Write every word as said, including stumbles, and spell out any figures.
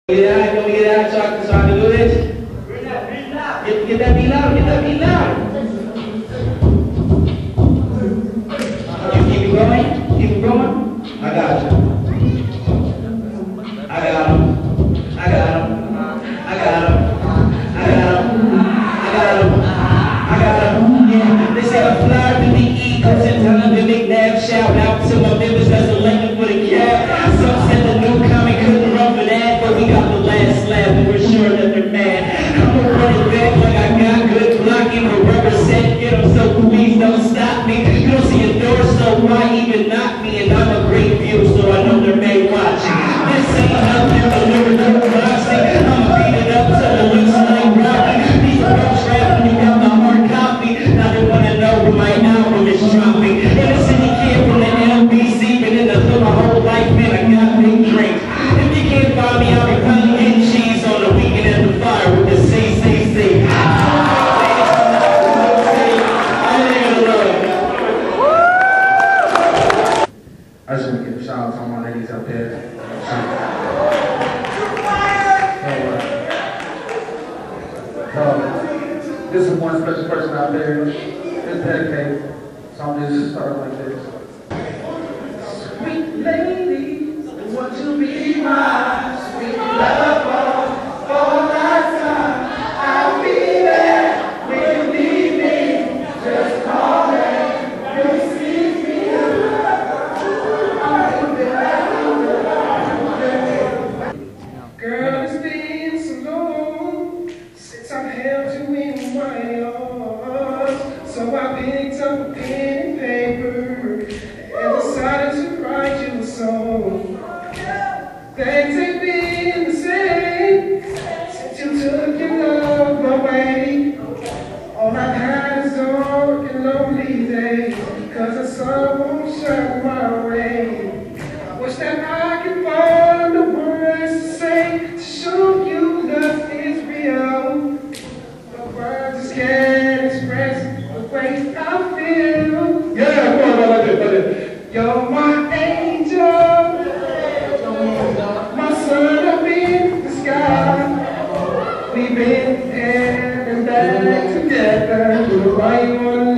Get it out, let me get it out so I can, so I can do this. Get, get that beat loud, get that beat loud. You keep it going, keep it going. I got you. I got him. I got him. I got him. I got him. I got him. I got him. Yeah, they say I fly through the ego, sometimes they make nab shout out to my members that's elected for the cap. Some said the new comic couldn't run for that, but we got the last slap and we're sure that they're mad. I'ma run it back like I got good blocking, but represent, get them so please don't stop me. You don't see a door, so why even knock me? And I'm a great view, so I know they're made watching. This ain't nothing but lyrical boxing. I'ma beat it up till it looks like Rocky. These are rough rap when you got my hard copy. Now they wanna know when my album is dropping. Innocent kid from the L B C, been in the hood my whole life, man, I got big drinks. If you can't find me, I'll be pounding getting cheese on the weekend at the fire with the C C C. I just want to give a shout out to all my ladies out there. So, uh, this is one special person out there. It's dedicated. So I'm just start like this. Sweet lady, want to be my sweet lover for lifetime. I'll be there when you need me. Just call me. You'll see me. Girl, it's been so long since I've held you in my arms. So I picked up a pen and paper and decided to write you a song. Things ain't been the same since you took your love away. All I've had is dark and lonely days, cause the sun won't shine my way. I wish that I could find the words to say to show you love is real. The words just can't express the way I feel. Yeah, come on, like that, like that. You're my angel, my sun up in the sky. We've been hand and back together through the right one.